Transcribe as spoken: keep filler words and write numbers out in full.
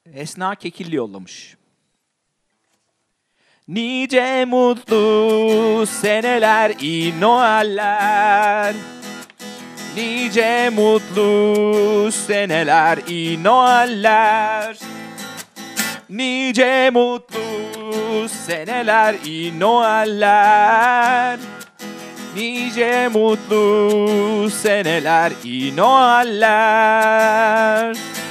Esna Kekilli yollamış. Nice mutlu seneler, iyi Noeller. Nice mutlu seneler, iyi Noeller. Nice mutlu seneler, iyi Noeller. Nice mutlu seneler, iyi Noeller.